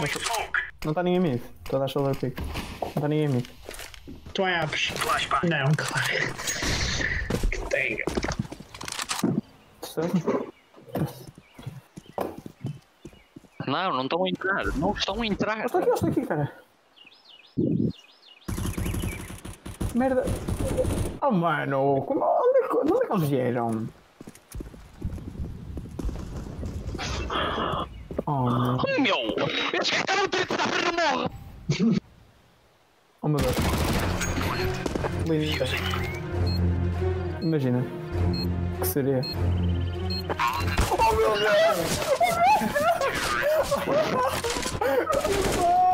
Não está ninguém mid. Estou a dar shoulder pick. Não está ninguém mid. Tu abres? Não, claro. Que tenga. Não, não estão a entrar. Não estão a entrar. Estou aqui, cara. Merda. Oh, mano. Onde é que eles vieram? Oh, meu. Oh, meu! Esse cara está no trito da frente não morre! Oh, meu Deus. Lindo. Imagina. Que seria? Oh, meu Deus!